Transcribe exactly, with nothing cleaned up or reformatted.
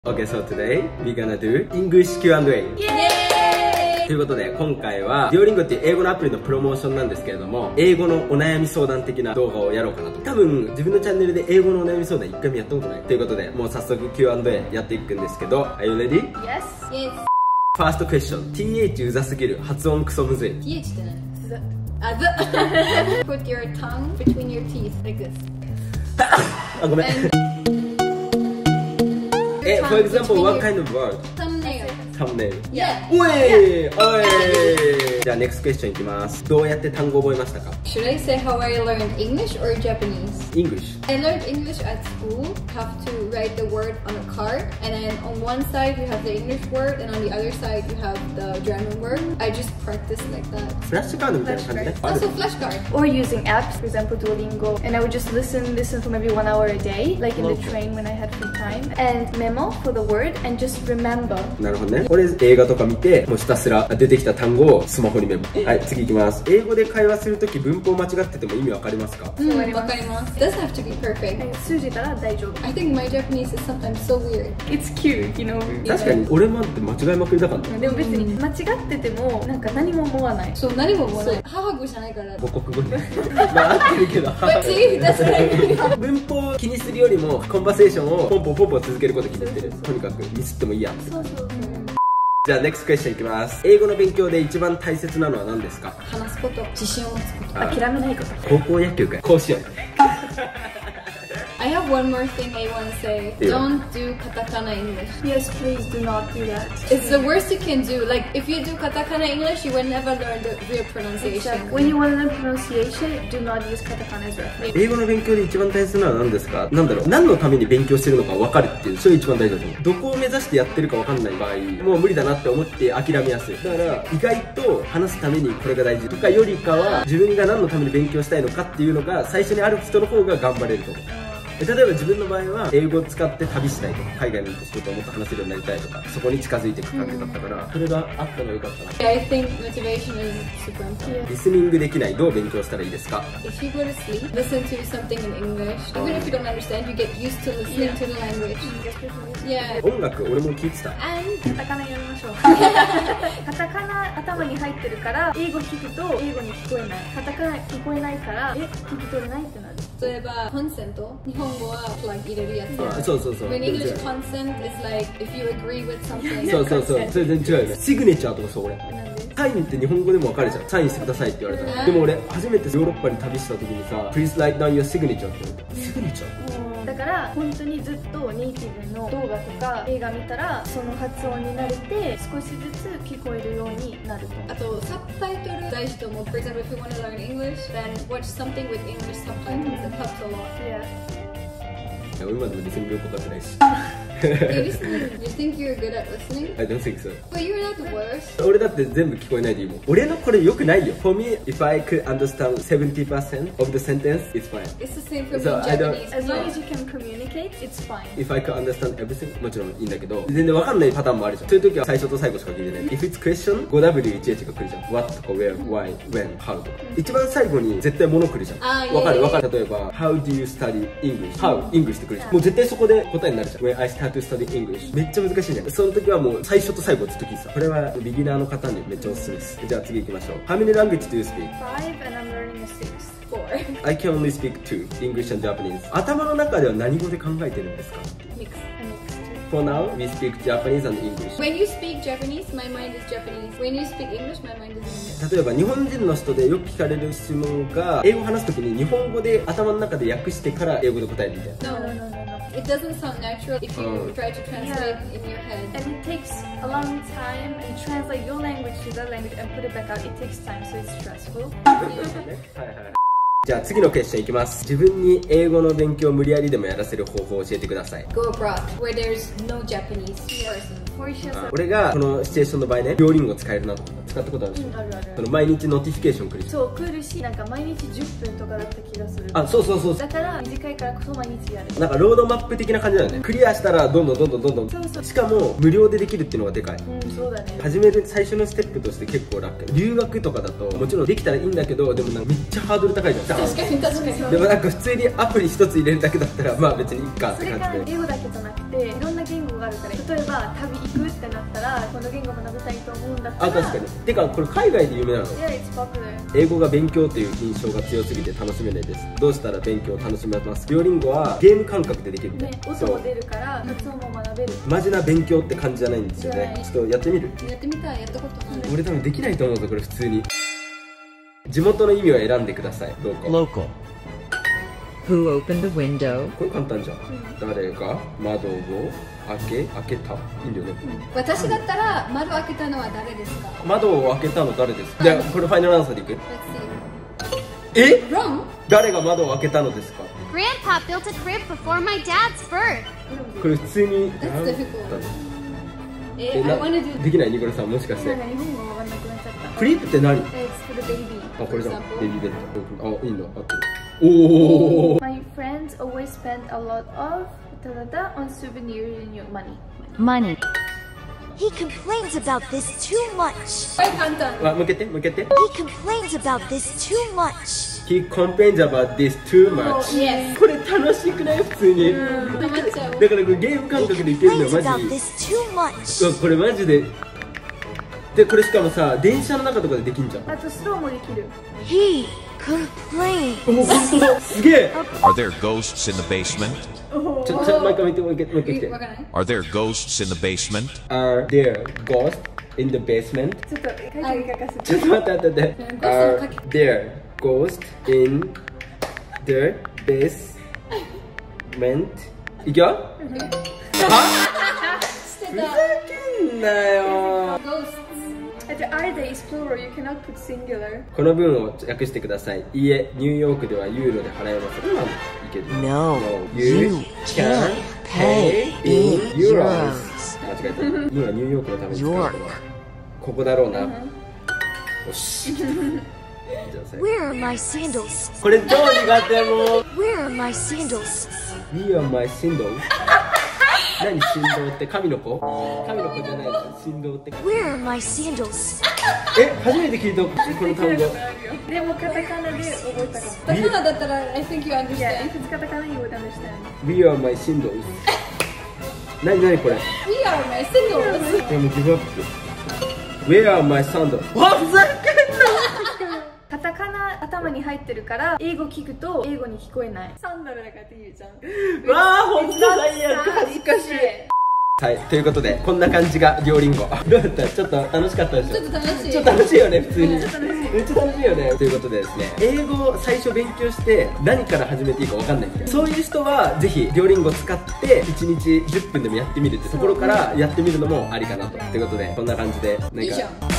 Okay, so today we're gonna do English キューアンドエー。 イエーイ！ ということで今回は Duolingo っていう英語のアプリのプロモーションなんですけれども、英語のお悩み相談的な動画をやろうかなと。多分自分のチャンネルで英語のお悩み相談一回もやったことないということで、もう早速 キューアンドエー やっていくんですけど、 Are you ready? Yes! Yes! First question。 ティーエイチ うざすぎる、発音クソむずい。 ティーエイチ って何？あ、ずPut your tongue between your teeth like this. あ、ごめん。え、for example, what kind of word? Thumbnail. Thumbnail. Yeah. おいおい。じゃあ next question いきます。どうやって単語覚えましたか？ Should I say how I learned English or Japanese? English. I learned English at school. You have to write the word on a card, and then on one side you have the English word, and on the other side you have the German word. I just practiced like that. フラッシュカードみたいな感じで。 Also flashcard. Or using apps, for example Duolingo, and I would just listen, listen for maybe one hour a day, like in the train when I had free time, and memo for the word, and just remember. なるほどね。これ映画とか見て、もうひたすら出てきた単語をスマホにメモ。はい、次いきます。英語で会話するとき文法間違ってても意味わかりますか？ うん、わかります。It doesn't have to be perfect. 通じたら大丈夫。 I think my Japanese is sometimes so weird. It's cute, you know. 確かに俺もって間違いまくりだからね。 でも別に間違っててもなんか何も思わない。 そう、何も思わない。母語じゃないから。 母国語ね。まあ合ってるけど。 But see, that's what I mean. 文法を気にするよりもコンバセーションをポンポンポンポン続けることを決めてる。とにかくミスってもいいや。 そうそうそう。 じゃあ next question いきます。英語の勉強で一番大切なのは何ですか？ 話すこと、自信を持つこと。 諦めないこと。 高校野球かよ。こうしよう。 I have one more thing I want to say. Don't do katakana English. Yes, please do not do that. It's the worst you can do. Like, if you do katakana English, you will never learn the real pronunciation. When you want to learn pronunciation, do not use katakana as reference. 英語の勉強で一番大切なのは何ですか？なんだろう、何のために勉強してるのか分かるっていう、それ一番大事だと思う。どこを目指してやってるか分かんない場合、もう無理だなって思って諦めやすい。だから意外と話すためにこれが大事とかよりかは、自分が何のために勉強したいのかっていうのが最初にある人の方が頑張れると思う。例えば自分の場合は英語を使って旅したいとか、海外の人ともっと話せるようになりたいとか、そこに近づいていく感じだったから、それがあったのが良かったな。 I think motivation is super important. リスニングできない、どう勉強したらいいですか？ If you go to sleep, listen to something in English. Even if you don't understand, you get used to listening to the language. Yeah. 音楽俺も聞いてた。 And カタカナやりましょう。カタカナ頭に入ってるから英語聞くと英語に聞こえない。カタカナ聞こえないからえ聞き取れないってなる。 例えば、コンセント、日本語はプラグ入れるやつ。 そうそうそう。 When English consent is like if you agree with something. そうそうそう。それ全然違うよね。シグネチャーとかそう俺。サインって日本語でも分かるじゃん。サインしてくださいって言われたら。でも俺初めてヨーロッパに旅した時にさ、Please write down your signature って言われた。シグネチャー？ だから本当にずっとネイティブの動画とか映画見たらその発音に慣れて少しずつ聞こえるようになると思う。 あとサブタイトル大事と思う。For example, if you want to learn English, then watch something with English subtitles. It helps a lot. Yeah. 俺までもリスニングよく分かってないし。 You listen. You think you're good at listening? I don't think so. But you're not the worst. 俺だって全部聞こえないでいいもん。俺のこれ良くないよ。For me, if I could understand seventy percent of the sentence, it's fine. It's the same for me So in I don't- Japanese. As long as you can communicate, it's fine. If I could understand everything, もちろんいいんだけど、全然分かんないパターンもあるじゃん。そういう時は最初と最後しか聞いてない。If it's question, ごダブリューいちエイチ が来るじゃん。What とか Where, Why, When, How とか。一番最後に絶対物来るじゃん。 あー分かるいやいや分かる。例えば、How do you study English? How English って来るじゃん。もう絶対そこで答えになるじゃん。When I start to study English. めっちゃ難しいね。その時はもう最初と最後ずっと聞いてた。これはビギナーの方にめっちゃおすすめです。じゃあ次行きましょう。How many languages do you speak? Five and I'm learning a six. Four. I can only speak two, English and Japanese. 頭の中では何語で考えてるんですか？ Mix. For now, we speak Japanese and English. When you speak Japanese, my mind is Japanese. When you speak English, my mind is English. 例えば日本人の人でよく聞かれる質問が、英語を話すときに日本語で頭の中で訳してから英語で答えるみたいな。 No, no, no, no, no. It doesn't sound natural if you Oh. try to translate in your head. And it takes a long time and translate your language to that language and put it back out. It takes time, so it's stressful. じゃあ次のクエスチョンいきます。自分に英語の勉強を無理やりでもやらせる方法を教えてください。 Go abroad where there's no Japanese person. For yourself. 俺がこのシチュエーションの場合ね、両リンゴ使えるなとか使ったことあるでしょ。 あるある。 その毎日ノティフィケーション来るし。 そう来るし、なんか毎日じゅっぷんとかだった気がする。 あ、そうそうそうそう。 だから短いからこそ毎日やる。 なんかロードマップ的な感じだよね。クリアしたらどんどんどんどんどんどん。 そうそう。 しかも無料でできるっていうのがでかい。 うん、そうだね。 始める最初のステップとして結構楽。留学とかだともちろんできたらいいんだけど、でもなんかめっちゃハードル高いじゃん。 ターン。 確かに確かに。 でもなんか普通にアプリ一つ入れるだけだったらまあ別にいいかっそれからて感じで。 英語だけじゃなくていろんな言語があるから、例えば旅行くってなったらこの言語も学びたいと思うんだったら。 あ、確かに。てかこれ海外で有名なの？ Yeah, it's popular. 英語が勉強という印象が強すぎて楽しめないです。どうしたら勉強を楽しめます？デュオリンゴはゲーム感覚でできるね、音も出るから発音も学べる。 マジな勉強って感じじゃないんですよね。ちょっとやってみる？ やってみたい。やったことない。 俺多分できないと思うぞこれ普通に。地元の意味を選んでください。どうか。 Local. Who opened the window? これ簡単じゃん。誰が窓を開け開けた？いいんだよね。 私だったら窓開けたのは誰ですか？ 窓を開けたの誰ですか？じゃあこれファイナルアンサーでいく？ Let's see. え？ Wrong? 誰が窓を開けたのですか？ Grandpa built a crib before my dad's birth. これ普通に That's difficult. え、 え I な wanna do できないニコラさんもしかしてなんか日本語わかんなくなっちゃった。 クリップって何？ It's for the baby. あ、これじゃん。 example ベビーベッド。あ、いいの合ってる。おお。 My friends always spend a lot of da, da, da, on souvenirs and your money. Money. He complains about this too much. はい、簡単。 あ、向けて向けて。 He complains about this too much. He complains about this too much. Yes. これ楽しくない普通に。 ハマっちゃう。 だからこれゲーム感 He 覚でいけるの complains マ about ジ。 this too much. うわこれマジで。でこれしかもさ電車の中とかでできんじゃん。 あとスローもできる。 He complains. お本当だ。すげえ。 Are there ghosts in the basement? ちょちょもう一回見てもう一回もう一回来て。 わからない。 Are there ghosts in the basement? Are there ghosts in the basement? ちょっと書いて書かせて。 ちょっと待って待って待って。Are there ghosts in the basement? いくよ。 してふざた。 けんなよ。 Ghosts。 あと are they is plural, you cannot put singular. この文を訳してください。いいえ、ニューヨークではユーロで払えます。今もいける。 No, you you can can pay pay in in euros. euros. 間違えた。今ニューヨークのために使うのは York. ここだろうな。よし。じゃあ最後 Where are my sandals? これ超苦手もう。 Where are my sandals? We are my 振動。何振動って神の子？神の子じゃないの。振動って。 Where are my sandals? え、初めて聞いたこの単語。 でもカタカナで覚えたかも。 カタカナだったら I think you Yeah, understand. if it's カタカナ you would understand. We are my 振動。何何これ？ We are my singles. これもうギブアップ。Where are my sandals? わ、ふざけんな。 カタカナ頭に入ってるから英語聞くと英語に聞こえない。サンダルだからって言うじゃん。 わあ、ほんと最悪。恥ずかしい。はい、ということでこんな感じがデュオリンゴ。どうだった？ちょっと楽しかったでしょ？ ちょっと楽しい。 ちょっと楽しいよね、普通に。めっちゃ楽しいよね。ということでですね、英語を最初勉強して何から始めていいか分かんないみたいな、そういう人はぜひデュオリンゴ使っていちにちじゅっぷんでもやってみるってところからやってみるのもありかなと。ということでこんな感じでなんかいいじゃん。